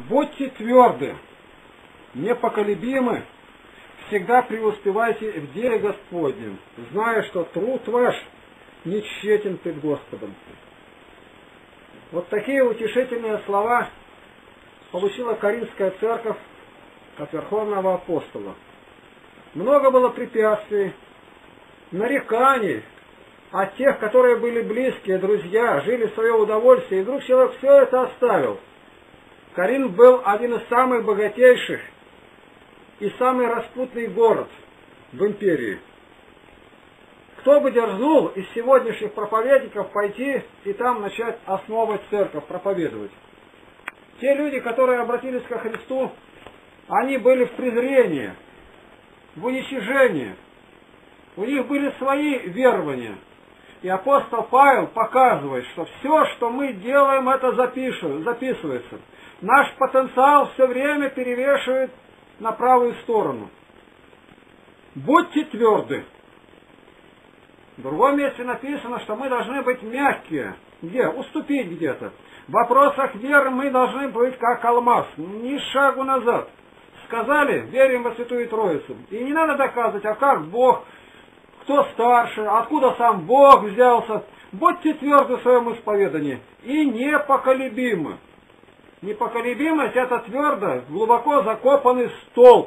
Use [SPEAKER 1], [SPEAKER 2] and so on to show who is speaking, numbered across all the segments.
[SPEAKER 1] Будьте тверды, непоколебимы, всегда преуспевайте в деле Господнем, зная, что труд ваш не тщетен пред Господом. Вот такие утешительные слова получила Коринфская церковь от Верховного Апостола. Много было препятствий, нареканий от тех, которые были близкие, друзья, жили в свое удовольствие, и вдруг человек все это оставил. Коринф был один из самых богатейших и самый распутный город в империи. Кто бы дерзнул из сегодняшних проповедников пойти и там начать основывать церковь, проповедовать? Те люди, которые обратились ко Христу, они были в презрении, в уничижении. У них были свои верования. И апостол Павел показывает, что все, что мы делаем, это записывается. Наш потенциал все время перевешивает на правую сторону. Будьте тверды. В другом месте написано, что мы должны быть мягкие. Где? Уступить где-то. В вопросах веры мы должны быть как алмаз, ни шагу назад. Сказали, верим во Святую Троицу. И не надо доказывать, а как Бог, кто старше, откуда сам Бог взялся. Будьте тверды в своем исповедании и непоколебимы. Непоколебимость — это твердо, глубоко закопанный столб,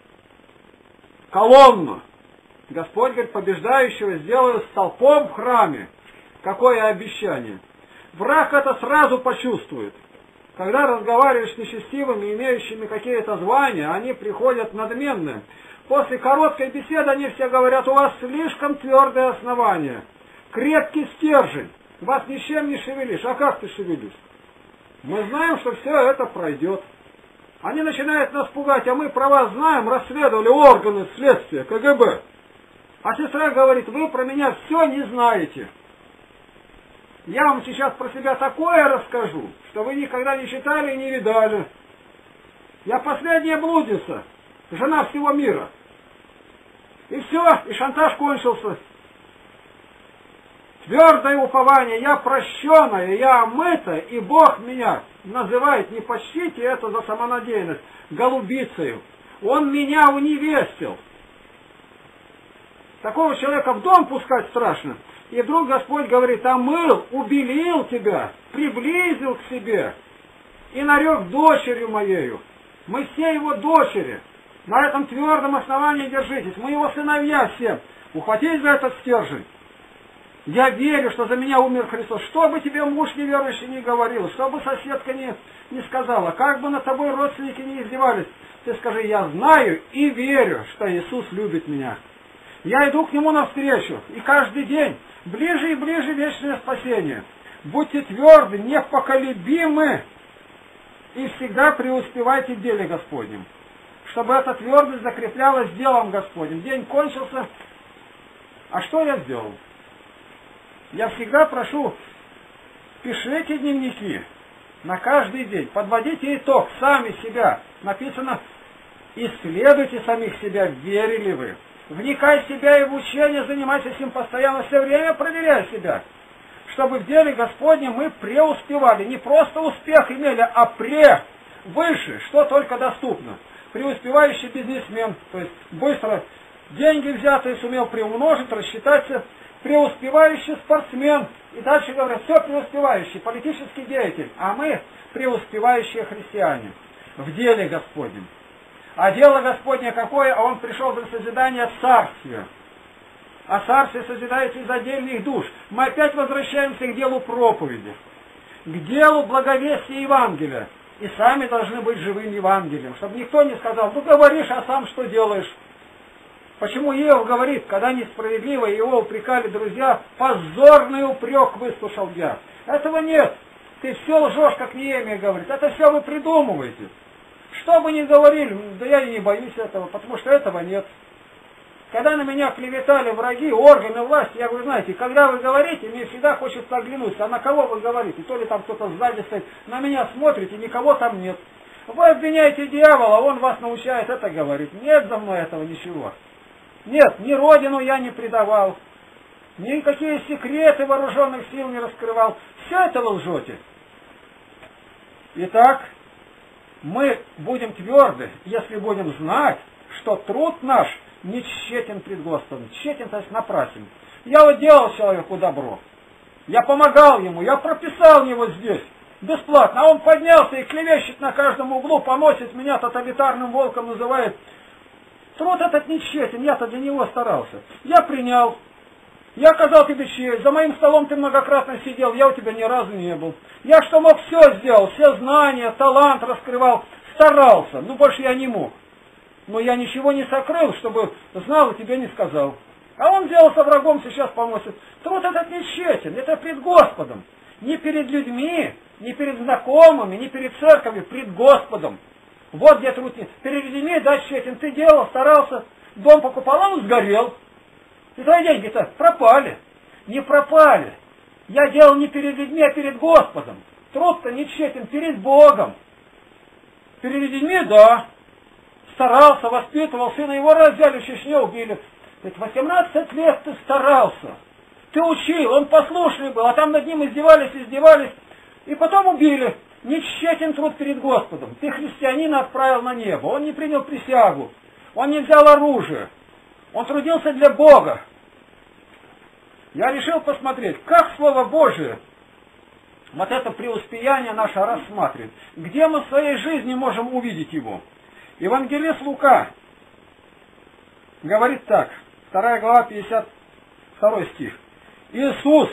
[SPEAKER 1] колонна. Господь говорит, побеждающего сделаю столпом в храме. Какое обещание! Враг это сразу почувствует. Когда разговариваешь с нечестивыми, имеющими какие-то звания, они приходят надменные. После короткой беседы они все говорят, у вас слишком твердое основание, крепкий стержень, вас ничем не шевелишь. А как ты шевелишь? Мы знаем, что все это пройдет. Они начинают нас пугать, а мы про вас знаем, расследовали органы следствия, КГБ. А сестра говорит, вы про меня все не знаете. Я вам сейчас про себя такое расскажу, что вы никогда не читали и не видали. Я последняя блудница, жена всего мира. И все, и шантаж кончился. Твердое упование, я прощенная, я омыта, и Бог меня называет, не почтите это за самонадеянность, голубицею. Он меня уневестил. Такого человека в дом пускать страшно. И вдруг Господь говорит, омыл, убелил тебя, приблизил к себе и нарек дочерью моею. Мы все его дочери. На этом твердом основании держитесь. Мы его сыновья все. Ухватись за этот стержень. Я верю, что за меня умер Христос. Что бы тебе муж неверующий не говорил, что бы соседка не сказала, как бы над тобой родственники не издевались, ты скажи, я знаю и верю, что Иисус любит меня. Я иду к Нему навстречу, и каждый день ближе и ближе вечное спасение. Будьте тверды, непоколебимы, и всегда преуспевайте в деле Господнем, чтобы эта твердость закреплялась делом Господним. День кончился, а что я сделал? Я всегда прошу, пишите дневники на каждый день, подводите итог, сами себя. Написано, исследуйте самих себя, верили вы. Вникай в себя и в учение, занимайтесь им постоянно, все время проверяй себя. Чтобы в деле Господнем мы преуспевали. Не просто успех имели, а выше, что только доступно. Преуспевающий бизнесмен, то есть быстро деньги взятые сумел приумножить, рассчитаться. Преуспевающий спортсмен. И дальше говорят, все преуспевающий, политический деятель. А мы преуспевающие христиане в деле Господнем. А дело Господне какое? А Он пришел для созидания царствия. А царствие созидается из отдельных душ. Мы опять возвращаемся к делу проповеди. К делу благовестия Евангелия. И сами должны быть живым Евангелием. Чтобы никто не сказал, ну говоришь, а сам что делаешь? Почему Иов говорит, когда несправедливо его упрекали друзья, позорный упрек выслушал я. Этого нет. Ты все лжешь, как Неемия говорит. Это все вы придумываете. Что бы ни говорили, да я и не боюсь этого, потому что этого нет. Когда на меня клеветали враги, органы власти, я говорю, знаете, когда вы говорите, мне всегда хочется оглянуться, а на кого вы говорите? То ли там кто-то сзади стоит, на меня смотрите, никого там нет. Вы обвиняете дьявола, он вас научает это говорить. Нет за мной этого ничего. Нет, ни родину я не предавал, никакие секреты вооруженных сил не раскрывал. Все это вы лжете. Итак, Мы будем тверды, если будем знать, что труд наш не тщетен пред Господом. Тщетен, то есть напрасен. Я вот делал человеку добро. Я помогал ему, я прописал его здесь бесплатно. А он поднялся и клевещет на каждом углу, поносит меня тоталитарным волком, называет. Труд этот не тщетен, я-то для него старался. Я принял. Я оказал тебе честь, за моим столом ты многократно сидел, я у тебя ни разу не был. Я что мог, все сделал, все знания, талант раскрывал, старался, но больше я не мог. Но я ничего не сокрыл, чтобы знал и тебе не сказал. А он сделался врагом, сейчас поносит. Труд этот не тщетен, это пред Господом. Не перед людьми, не перед знакомыми, не перед церковью, пред Господом. Вот где труд нет. Перед людьми, да, тщетен, ты делал, старался, дом покупал, а он сгорел. И твои деньги-то пропали. Не пропали. Я делал не перед людьми, а перед Господом. Труд-то не тщетен, перед Богом. Перед людьми, да. Старался, воспитывал, сына его взяли в Чечне, убили. Ведь 18 лет ты старался. Ты учил, он послушный был, а там над ним издевались, и потом убили. Не тщетен труд перед Господом. Ты христианина отправил на небо, он не принял присягу, он не взял оружие. Он трудился для Бога. Я решил посмотреть, как Слово Божие вот это преуспеяние наше рассматривает. Где мы в своей жизни можем увидеть его? Евангелист Лука говорит так, 2 глава, 52 стих. Иисус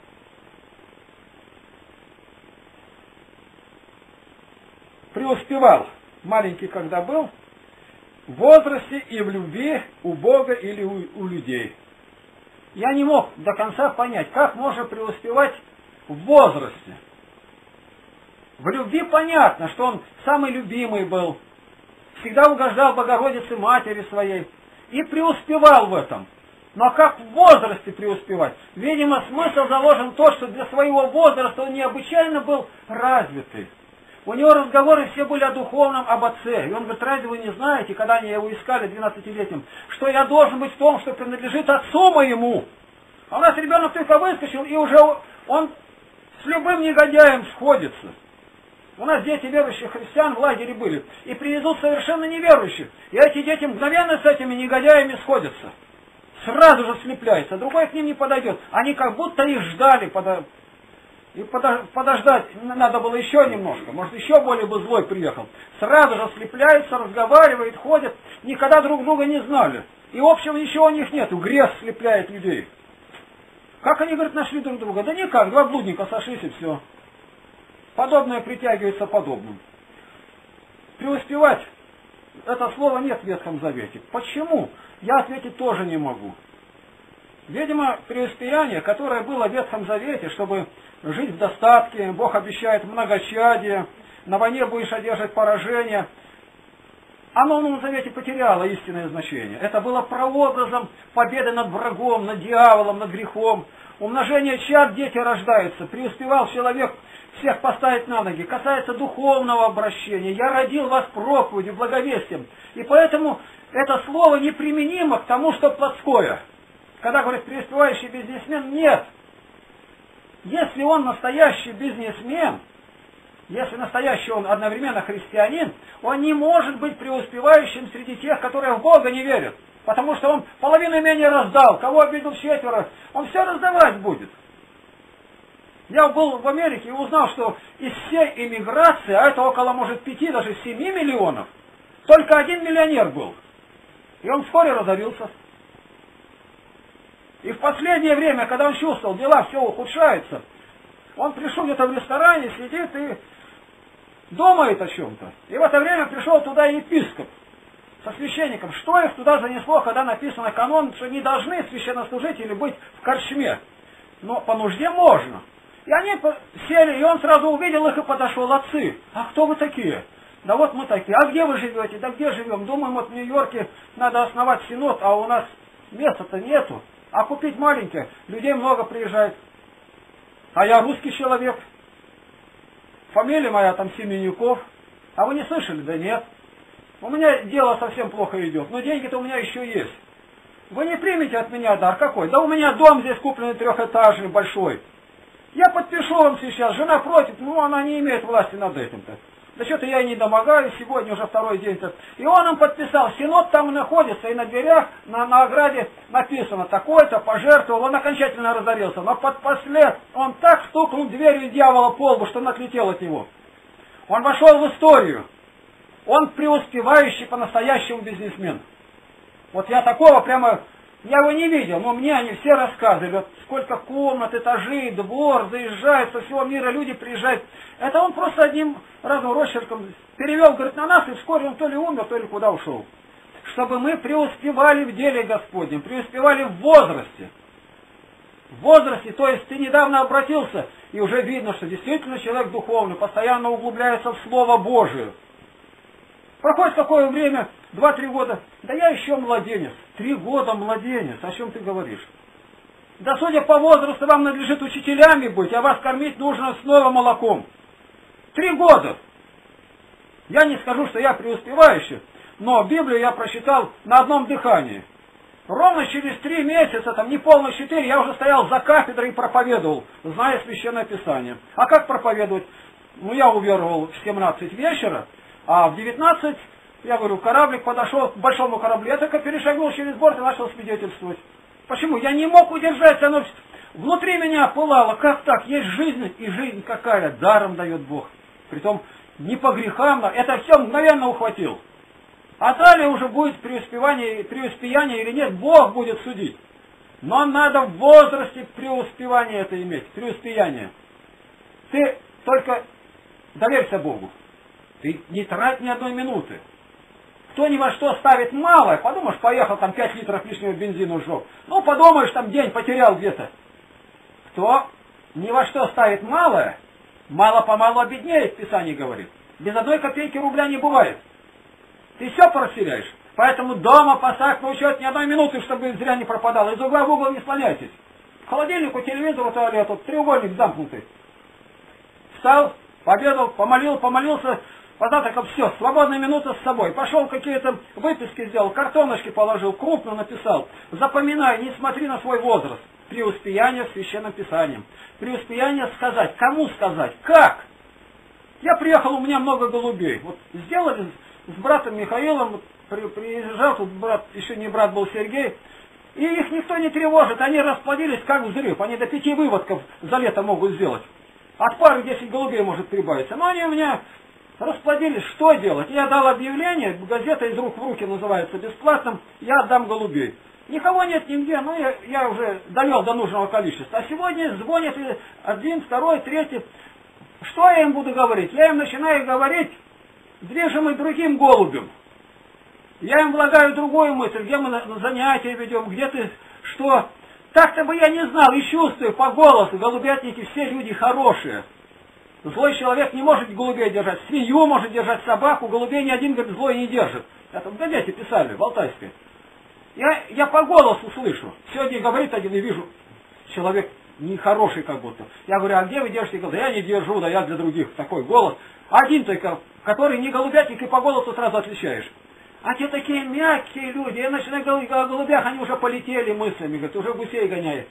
[SPEAKER 1] преуспевал, маленький когда был, в возрасте и в любви у Бога или у людей. Я не мог до конца понять, как можно преуспевать в возрасте. В любви понятно, что он самый любимый был, всегда угождал Богородице Матери своей и преуспевал в этом. Но как в возрасте преуспевать? Видимо, смысл заложен в то, что для своего возраста он необычайно был развитый. У него разговоры все были о духовном, об отце. И он говорит, разве вы не знаете, когда они его искали 12-летним, что я должен быть в том, что принадлежит отцу моему? А у нас ребенок только выскочил, и уже он с любым негодяем сходится. У нас дети верующих христиан в лагере были. И привезут совершенно неверующих. И эти дети мгновенно с этими негодяями сходятся. Сразу же слепляются. Другой к ним не подойдет. Они как будто их ждали. И подождать надо было еще немножко. Может, еще более бы злой приехал. Сразу же слепляются, разговаривают, ходят. Никогда друг друга не знали. И общего ничего у них нету. Грех слепляет людей. Как они, говорят, нашли друг друга? Да никак. Два блудника сошлись и все. Подобное притягивается подобным. Преуспевать, это слово нет в Ветхом Завете. Почему? Я ответить тоже не могу. Видимо, преуспеяние, которое было в Ветхом Завете, чтобы жить в достатке, Бог обещает многочадие, на войне будешь одержать поражение, оно в Новом Завете потеряло истинное значение. Это было прообразом победы над врагом, над дьяволом, над грехом. Умножение чад дети рождаются. Преуспевал человек всех поставить на ноги. Касается духовного обращения. Я родил вас проповедью, благовестием. И поэтому это слово неприменимо к тому, что плотское. Когда говорят преуспевающий бизнесмен, нет. Если он настоящий бизнесмен, если настоящий он одновременно христианин, он не может быть преуспевающим среди тех, которые в Бога не верят. Потому что он половину имения раздал, кого обидел четверо, он все раздавать будет. Я был в Америке и узнал, что из всей эмиграции, а это около, может, 5, даже 7 миллионов, только 1 миллионер был. И он вскоре разорился. И в последнее время, когда он чувствовал, дела все ухудшаются, он пришел где-то в ресторане, сидит и думает о чем-то. И в это время пришел туда епископ со священником. Что их туда занесло, когда написано канон, что не должны священнослужители быть в корчме. Но по нужде можно. И они сели, и он сразу увидел их и подошел. Отцы, а кто вы такие? Да вот мы такие. А где вы живете? Да где живем? Думаем, вот в Нью-Йорке надо основать синод, а у нас места-то нету. А купить маленькое, людей много приезжает. А я русский человек. Фамилия моя там Семенюков. А вы не слышали? Да нет. У меня дело совсем плохо идет, но деньги-то у меня еще есть. Вы не примете от меня дар какой? Да у меня дом здесь купленный трехэтажный, большой. Я подпишу вам сейчас, жена против, но она не имеет власти над этим-то. Да что-то я и не домогаюсь, сегодня уже второй день-то. И он им подписал, синод там находится, и на дверях, на ограде написано, такой-то пожертвовал, он окончательно разорился. Но подпослед он так стукнул дверью дьявола по лбу, что он отлетел от него. Он вошел в историю. Он преуспевающий по-настоящему бизнесмен. Вот я такого прямо, я его не видел, но мне они все рассказывали, вот сколько комнат, этажей, двор, заезжают, со всего мира люди приезжают. Это он просто одним разным росчерком перевел, говорит, на нас, и вскоре он то ли умер, то ли куда ушел. Чтобы мы преуспевали в деле Господнем, преуспевали в возрасте. В возрасте, то есть ты недавно обратился, и уже видно, что действительно человек духовный, постоянно углубляется в Слово Божие. Проходит какое время, 2-3 года, да я еще младенец. 3 года младенец, о чем ты говоришь? Да судя по возрасту, вам надлежит учителями быть, а вас кормить нужно снова молоком. 3 года. Я не скажу, что я преуспевающий, но Библию я прочитал на одном дыхании. Ровно через 3 месяца, там не полных 4, я уже стоял за кафедрой и проповедовал, зная Священное Писание. А как проповедовать? Ну, я уверовал в 17 вечера, а в 19, я говорю, кораблик подошел к большому кораблю, я только перешагнул через борт и начал свидетельствовать. Почему? Я не мог удержаться, оно внутри меня пылало. Как так? Есть жизнь, и жизнь какая? Даром дает Бог. Притом не по грехам, это все мгновенно ухватил. А далее уже будет преуспеяние или нет, Бог будет судить. Но надо в возрасте преуспевания это иметь, преуспеяние. Ты только доверься Богу. Ты не трать ни одной минуты. Кто ни во что ставит малое, подумаешь, поехал там 5 литров лишнего бензина сжег. Ну, подумаешь, там день потерял где-то. Кто ни во что ставит малое, мало-помалу обеднеет, Писание говорит. Без одной копейки рубля не бывает. Ты все порастеряешь. Поэтому дома поставь на учет ни одной минуты, чтобы зря не пропадало. Из угла в угол не склоняйтесь. К холодильнику, телевизору, туалету, треугольник замкнутый. Встал, пообедал, помолился, позавтракал, все, свободная минута с собой. Пошел какие-то выписки сделал, картоночки положил, крупно написал. Запоминай, не смотри на свой возраст. Преуспеяние в Священном Писании. Преуспеяние сказать. Кому сказать? Как? Я приехал, у меня много голубей. Вот сделали с братом Михаилом, приезжал, тут брат, еще не брат был Сергей, и их никто не тревожит, они расплодились как взрыв, они до 5 выводков за лето могут сделать. От пары 10 голубей может прибавиться. Но они у меня расплодились, что делать? Я дал объявление, газета из рук в руки называется, бесплатным, я отдам голубей. Никого нет нигде, но я уже довел до нужного количества. А сегодня звонят один, второй, третий. Что я им буду говорить? Я им начинаю говорить, движимый другим голубем. Я им влагаю другую мысль, где мы на занятия ведем, где ты, что. Так-то бы я не знал, и чувствую по голосу, голубятники все люди хорошие. Злой человек не может голубей держать, свинью может держать, собаку, голубей ни один, говорит, злой не держит. Это в газете писали, в Алтайской. Я по голосу слышу. Сегодня говорит один и вижу, человек нехороший как будто. Я говорю, а где вы держите голубей? Да я не держу, да я для других. Такой голос. Один только, который не голубятник, и по голосу сразу отличаешь. А те такие мягкие люди. Я начинаю говорить о голубях, они уже полетели мыслями, говорят, уже гусей гоняют.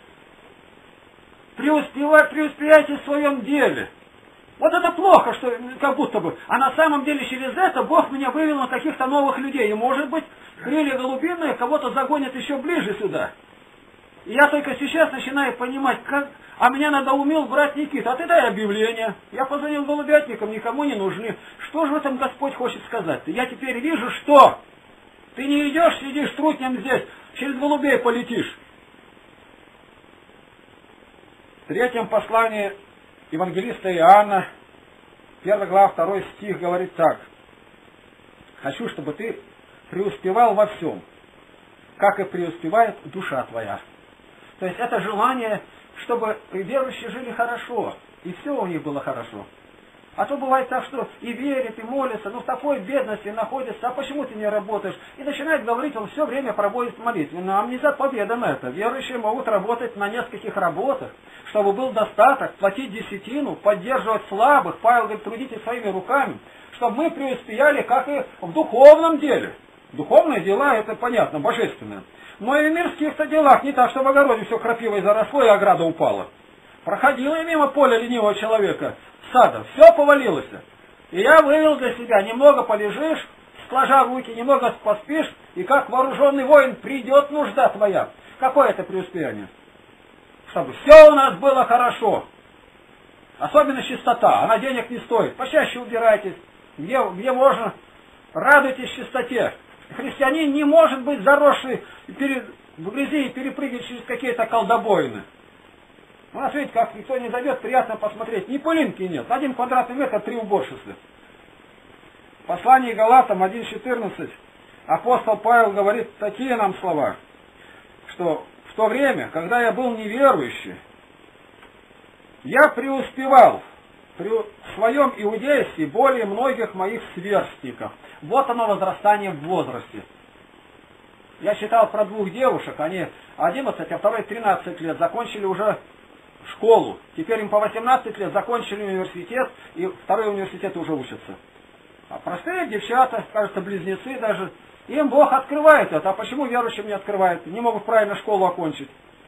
[SPEAKER 1] Преуспевайте в своем деле. Вот это плохо, что как будто бы. А на самом деле через это Бог меня вывел на каких-то новых людей. И может быть, крылья голубиные кого-то загонят еще ближе сюда. И я только сейчас начинаю понимать, как... А меня надоумил брат Никита. А ты дай объявление. Я позвонил голубятникам, никому не нужны. Что же в этом Господь хочет сказать-то? Я теперь вижу, что ты не идешь, сидишь трутнем здесь, через голубей полетишь. В 3 послании евангелиста Иоанна, 1 глава, 2 стих говорит так. Хочу, чтобы ты преуспевал во всем, как и преуспевает душа твоя. То есть это желание, чтобы верующие жили хорошо, и все у них было хорошо. А то бывает так, что и верит, и молится, но в такой бедности находится, а почему ты не работаешь? И начинает говорить, он все время проводит молитвы. Нам не заповедано это. Верующие могут работать на нескольких работах, чтобы был достаток, платить десятину, поддерживать слабых. Павел говорит, трудитесь своими руками, чтобы мы преуспеяли, как и в духовном деле. Духовные дела, это понятно, божественное. Но и в мирских-то делах не так, что в огороде все крапивой заросло и ограда упала. Проходила я мимо поля ленивого человека, сада, все повалилось. И я вывел для себя, немного полежишь, сложа руки, немного поспишь, и как вооруженный воин придет нужда твоя. Какое это преуспеяние? Чтобы все у нас было хорошо. Особенно чистота, она денег не стоит. Почаще убирайтесь, где можно, радуйтесь чистоте. Христианин не может быть заросший в грязи и перепрыгивать через какие-то колдобоины. У нас, видите, как никто не зайдет, приятно посмотреть. Ни пылинки нет. 1 квадратный метр, 3 уборщицы. В послании Галатам 1.14 апостол Павел говорит такие нам слова, что в то время, когда я был неверующий, я преуспевал в своем иудействе более многих моих сверстников. Вот оно возрастание в возрасте. Я читал про 2 девушек, они 11, а второй 13 лет, закончили уже школу. Теперь им по 18 лет закончили университет, и второй университет уже учатся. А простые девчата, кажется, близнецы даже, им Бог открывает это. А почему верующим не открывает? Не могут правильно школу окончить.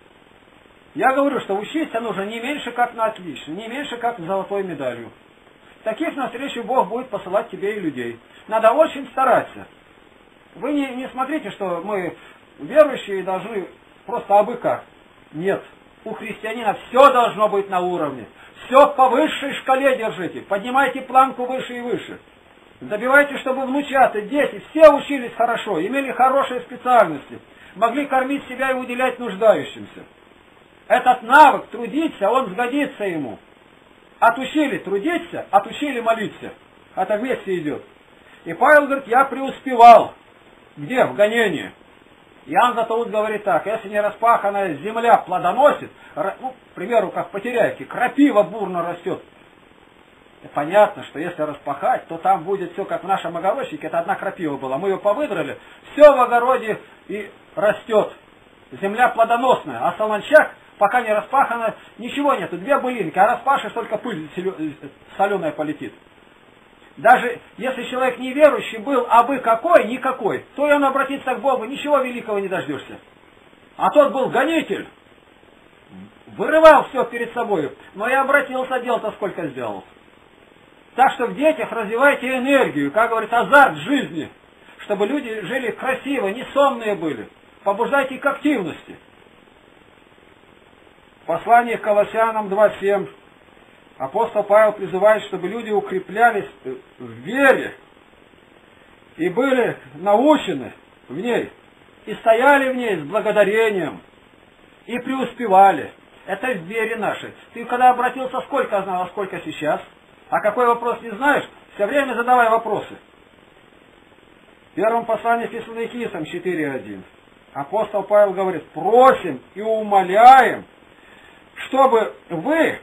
[SPEAKER 1] Я говорю, что учиться нужно не меньше, как на отлично, не меньше, как с золотой медалью. Таких навстречу Бог будет посылать тебе и людей. Надо очень стараться. Вы не смотрите, что мы верующие должны просто абы как. Нет. У христианина все должно быть на уровне. Все по высшей шкале держите. Поднимайте планку выше и выше. Добивайте, чтобы внучата, дети, все учились хорошо, имели хорошие специальности, могли кормить себя и уделять нуждающимся. Этот навык трудиться, он сгодится ему. Отучили трудиться, отучили молиться. Это вместе идет. И Павел говорит, я преуспевал. Где? В гонении. Иоанн Златоуст говорит так, если не распаханная земля плодоносит, ну, к примеру, как в Потеряйке, крапива бурно растет. И понятно, что если распахать, то там будет все как в нашем огородчике, это одна крапива была, мы ее повыдрали, все в огороде и растет. Земля плодоносная, а солончак, пока не распахано, ничего нету, 2 былинки, а распашешь, только пыль соленая полетит. Даже если человек неверующий был, абы какой, никакой, то и он обратится к Богу, ничего великого не дождешься. А тот был гонитель, вырывал все перед собой, но и обратился, дел-то сколько сделал. Так что в детях развивайте энергию, как говорит, азарт жизни, чтобы люди жили красиво, не сонные были. Побуждайте к активности. Послание к Колоссянам 2.7. Апостол Павел призывает, чтобы люди укреплялись в вере и были научены в ней, и стояли в ней с благодарением, и преуспевали. Это в вере нашей. Ты когда обратился, сколько знал, а сколько сейчас? А какой вопрос не знаешь, все время задавай вопросы. В первом послании Фессалоникийцам 4.1 апостол Павел говорит, просим и умоляем, чтобы вы,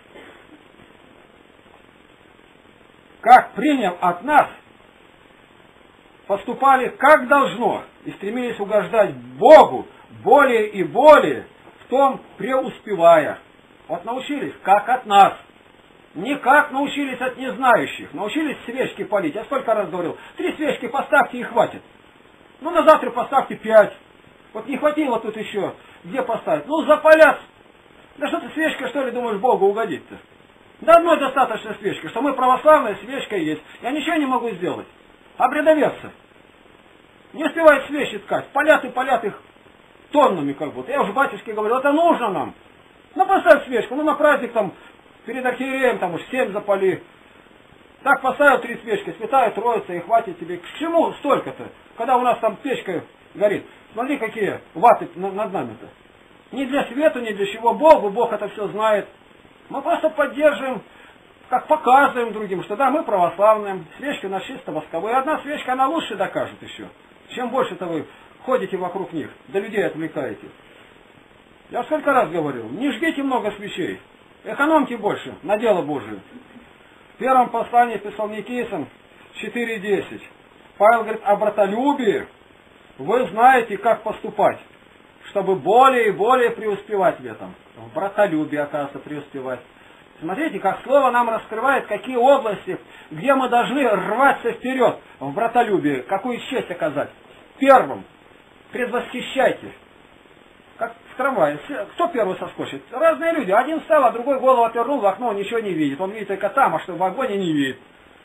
[SPEAKER 1] как приняв от нас, поступали как должно и стремились угождать Богу более и более, в том преуспевая. Вот научились, как от нас. Не как научились от незнающих. Научились свечки палить. Я сколько раз говорил, 3 свечки поставьте и хватит. Ну на завтра поставьте 5. Вот не хватило тут еще. Где поставить? Ну запалят. Да что ты свечка, что ли, думаешь, Богу угодить-то? Да одной достаточно свечки, что мы православная, свечка есть. Я ничего не могу сделать. Обрядоветься. Не успевают свечи ткать. Палят их тоннами как будто. Я уже батюшке говорил, это нужно нам. Ну поставь свечку, ну на праздник там, перед архиереем там уж 7 запали. Так поставил 3 свечки, Святая Троица, и хватит тебе. К чему столько-то? Когда у нас там печка горит. Смотри, какие ваты над нами-то. Ни для света, ни для чего. Бог это все знает. Мы просто поддерживаем, как показываем другим, что да, мы православные, свечки у нас чисто восковые. Одна свечка, она лучше докажет еще. Чем больше-то вы ходите вокруг них, да людей отвлекаете. Я сколько раз говорил, не жгите много свечей, экономьте больше на дело Божие. В первом послании Фессалоникийцам 4.10 Павел говорит о братолюбии. Вы знаете, как поступать, чтобы более и более преуспевать в этом. В братолюбии, оказывается, преуспевать. Смотрите, как Слово нам раскрывает, какие области, где мы должны рваться вперед в братолюбии, какую честь оказать. Первым, предвосхищайте. Как в трамвае. Кто первый соскочит? Разные люди. Один встал, а другой голову отвернул в окно, он ничего не видит. Он видит только там, а что в вагоне не видит.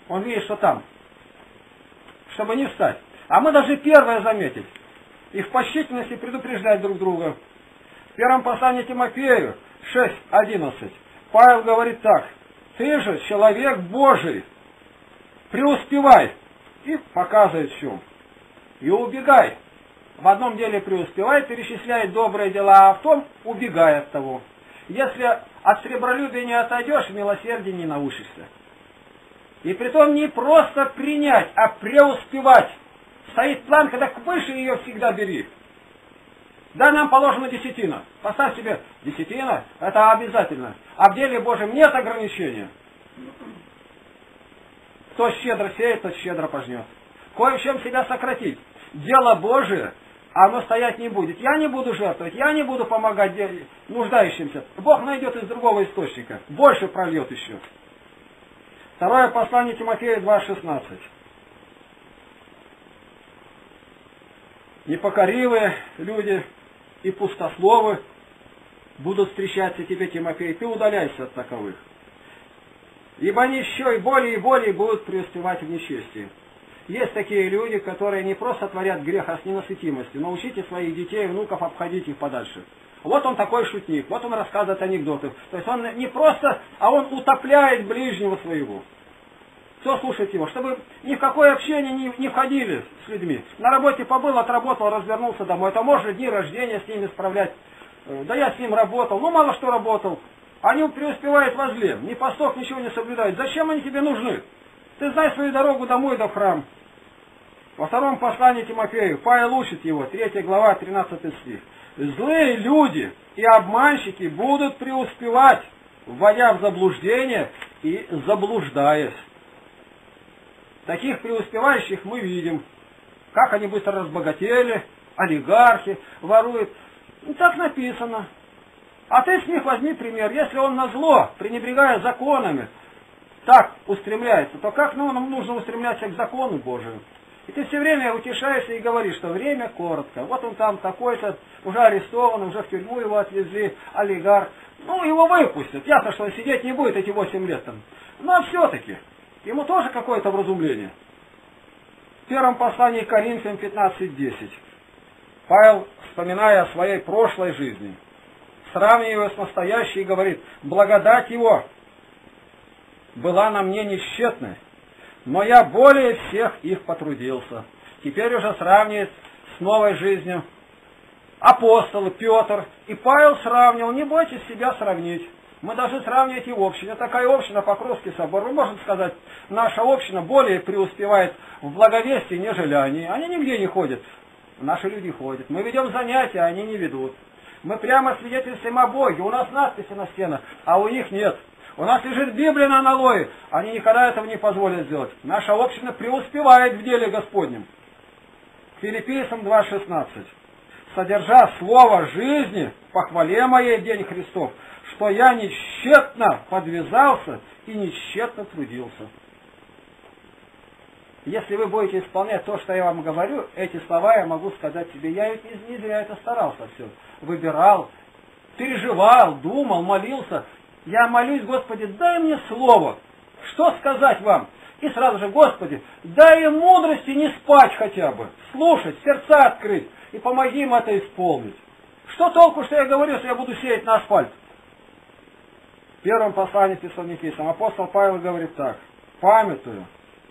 [SPEAKER 1] Он видит, что там. Чтобы не встать. А мы должны первое заметить. И в почтительности предупреждать друг друга. В первом послании Тимофею 6:11 Павел говорит так. Ты же человек Божий. Преуспевай. И показывает в чем. И убегай. В одном деле преуспевай, перечисляй добрые дела, а в том убегай от того. Если от сребролюбия не отойдешь, милосердия не научишься. И притом не просто принять, а преуспевать. Стоит план, когда выше ее всегда бери. Да, нам положена десятина. Поставь себе десятина, это обязательно. А в деле Божьем нет ограничения. Кто щедро сеет, тот щедро пожнет. Кое в чем себя сократить. Дело Божие, оно стоять не будет. Я не буду жертвовать, я не буду помогать нуждающимся. Бог найдет из другого источника. Больше прольет еще. Второе послание Тимофея 2:16. Непокоривые люди и пустословы будут встречаться тебе, Тимофей, ты удаляйся от таковых. Ибо они еще и более будут преуспевать в нечестии. Есть такие люди, которые не просто творят грех, а с ненасытимостью. Научите своих детей и внуков обходить их подальше. Вот он такой шутник, вот он рассказывает анекдоты. То есть он не просто, а он утопляет ближнего своего. Кто слушает его? Чтобы ни в какое общение не входили с людьми. На работе побыл, отработал, развернулся домой. Это можно дни рождения с ними справлять. Да я с ним работал, ну мало что работал. Они преуспевают во зле, ни постов, ничего не соблюдают. Зачем они тебе нужны? Ты знай свою дорогу домой да в храм. Во втором послании Тимофею Павел учит его, 3 глава, 13 стих. Злые люди и обманщики будут преуспевать, вводя в заблуждение и заблуждаясь. Таких преуспевающих мы видим, как они быстро разбогатели, олигархи, воруют. Ну, так написано. А ты с них возьми пример. Если он на зло, пренебрегая законами, так устремляется, то как нам нужно устремляться к закону Божию? И ты все время утешаешься и говоришь, что время коротко. Вот он там такой-то, уже арестован, уже в тюрьму его отвезли, олигарх. Ну, его выпустят. Ясно, что он сидеть не будет эти 8 лет там. Но все-таки, ему тоже какое-то вразумление. В первом послании к Коринфянам 15:10 Павел, вспоминая о своей прошлой жизни, сравнивая с настоящей, говорит, благодать его была на мне несчетной, но я более всех их потрудился. Теперь уже сравнивает с новой жизнью. Апостолы, Петр и Павел сравнивал, не бойтесь себя сравнить. Мы должны сравнивать и общину. Такая община, Покровский собор. Мы можем сказать, наша община более преуспевает в благовестии, нежели они. Они нигде не ходят. Наши люди ходят. Мы ведем занятия, они не ведут. Мы прямо свидетельствуем о Боге. У нас надписи на стенах, а у них нет. У нас лежит Библия на аналое. Они никогда этого не позволят сделать. Наша община преуспевает в деле Господнем. Филиппийцам 2:16. Содержа слово жизни, похвале моей день Христов, что я нещетно подвязался и нещетно трудился. Если вы будете исполнять то, что я вам говорю, эти слова я могу сказать себе, я ведь не зря это старался все. Выбирал, переживал, думал, молился. Я молюсь, Господи, дай мне слово, что сказать вам. И сразу же, Господи, дай им мудрости не спать хотя бы, слушать, сердца открыть, и помоги им это исполнить. Что толку, что я говорю, что я буду сеять на асфальт? В первом послании Фессалоникийцам апостол Павел говорит так, памятую.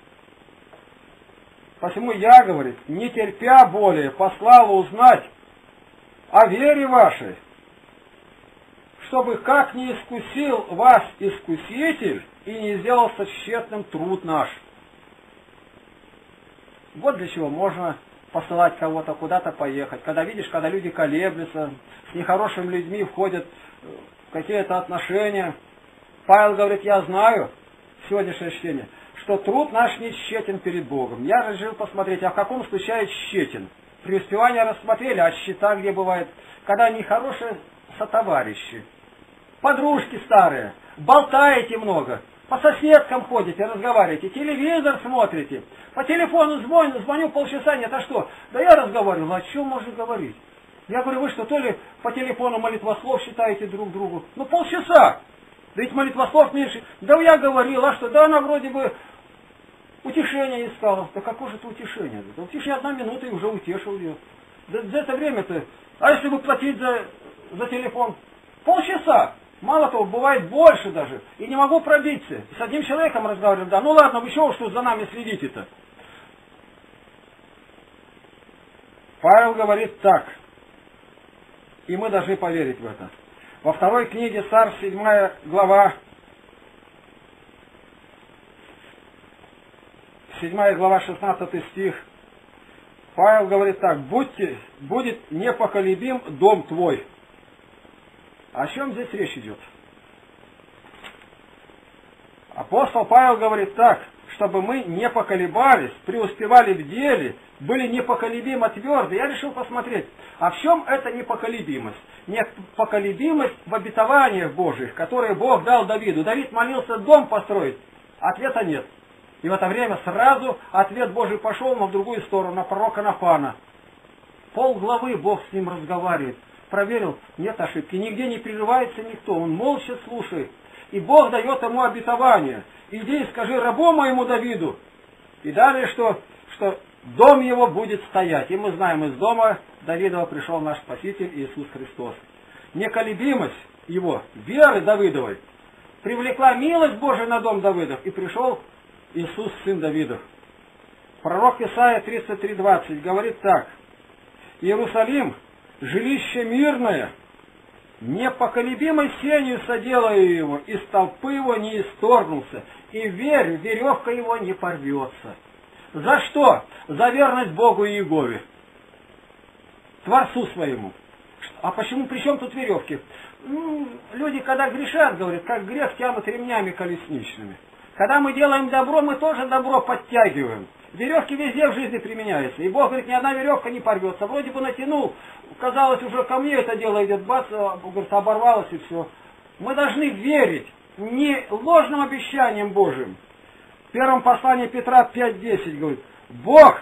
[SPEAKER 1] Посему я, говорит, не терпя более, послал узнать о вере вашей, чтобы как не искусил вас искуситель и не сделался тщетным труд наш. Вот для чего можно посылать кого-то, куда-то поехать. Когда видишь, когда люди колеблются, с нехорошими людьми входят в какие-то отношения. Павел говорит, я знаю, сегодняшнее чтение, что труд наш не тщетен перед Богом. Я решил посмотреть, а в каком случае тщетен. Преуспевание рассмотрели, а счета где бывает, когда нехорошие сотоварищи, подружки старые, болтаете много, по соседкам ходите, разговариваете, телевизор смотрите, по телефону звоню полчаса, нет, а что? Да я разговаривал, о чем можно говорить? Я говорю, вы что, то ли по телефону молитвослов считаете друг другу? Ну полчаса, да ведь молитвослов меньше. Да я говорил, а что? Да она вроде бы Утешение искала. Да какое же это утешение? Да утешение 1 минута и уже утешил ее. Да за это время-то... А если бы платить за телефон? Полчаса. Мало того, бывает больше даже. И не могу пробиться. С одним человеком разговариваю. Да, ну ладно, вы чего что за нами следите-то? Павел говорит так. И мы должны поверить в это. Во 2 книге Царств, 7 глава, 16 стих, Павел говорит так: будет непоколебим дом твой. О чем здесь речь идет? Апостол Павел говорит так: чтобы мы не поколебались, преуспевали в деле, были непоколебимо тверды. Я решил посмотреть, а в чем эта непоколебимость? Непоколебимость в обетованиях Божьих, которые Бог дал Давиду. Давид молился дом построить, ответа нет. И в это время сразу ответ Божий пошел, но в другую сторону, на пророка Нафана. Полглавы Бог с ним разговаривает. Проверил, нет ошибки, нигде не прерывается никто, он молча слушает. И Бог дает ему обетование. Иди и скажи рабу моему Давиду. И далее, что дом его будет стоять. И мы знаем, из дома Давидова пришел наш Спаситель Иисус Христос. Неколебимость его, веры Давидовой, привлекла милость Божия на дом Давидов, и пришел Иисус, сын Давидов. Пророк Исаия 33:20 говорит так: Иерусалим, жилище мирное, непоколебимой сенью соделаю его, из толпы его не исторгнулся, и верь, веревка его не порвется. За что? За верность Богу и Иегове, Творцу своему. А почему, при чем тут веревки? Люди, когда грешат, говорят, как грех тянут ремнями колесничными. Когда мы делаем добро, мы тоже добро подтягиваем. Веревки везде в жизни применяются. И Бог говорит, ни одна веревка не порвется. Вроде бы натянул, казалось, уже ко мне это дело идет, бац, говорит, оборвалось и все. Мы должны верить не ложным обещаниям Божьим. В первом послании Петра 5:10 говорит: Бог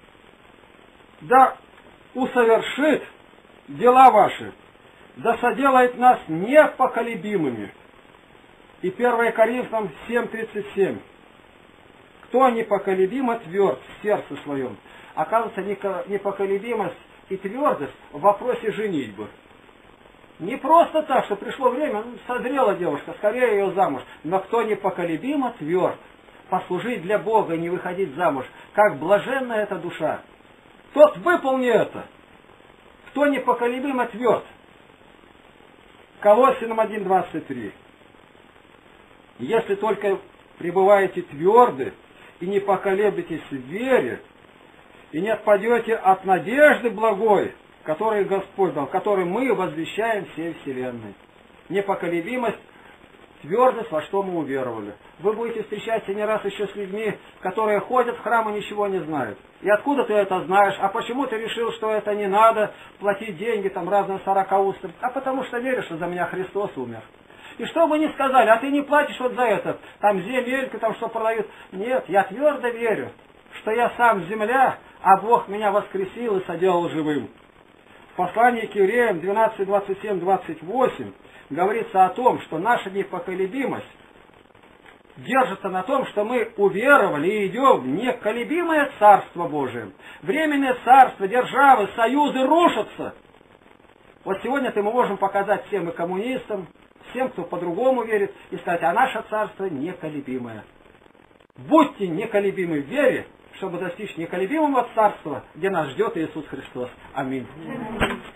[SPEAKER 1] да усовершит дела ваши, да соделает нас непоколебимыми. И 1 Коринфянам 7:37. Кто непоколебимо тверд в сердце своем? Оказывается, непоколебимость и твердость в вопросе женитьбы. Не просто так, что пришло время, созрела девушка, скорее ее замуж. Но кто непоколебимо тверд, послужить для Бога и не выходить замуж, как блаженна эта душа, тот выполни это. Кто непоколебимо тверд? Колоссянам 1:23. Если только пребываете тверды и не поколеблетесь в вере, и не отпадете от надежды благой, которую Господь дал, которую мы возвещаем всей вселенной. Непоколебимость, твердость, во что мы уверовали. Вы будете встречаться не раз еще с людьми, которые ходят в храм и ничего не знают. И откуда ты это знаешь? А почему ты решил, что это не надо платить деньги, там разные сорокаусты? А потому что веришь, что за меня Христос умер. И что бы ни сказали, а ты не платишь вот за это, там земельку, там что продают. Нет, я твердо верю, что я сам земля, а Бог меня воскресил и соделал живым. В послании к Евреям 12:27-28 говорится о том, что наша непоколебимость держится на том, что мы уверовали и идем в неколебимое Царство Божие. Временное царство, державы, союзы рушатся. Вот сегодня-то мы можем показать всем и коммунистам, всем, кто по-другому верит, и сказать, а наше царство неколебимое. Будьте неколебимы в вере, чтобы достичь неколебимого царства, где нас ждет Иисус Христос. Аминь.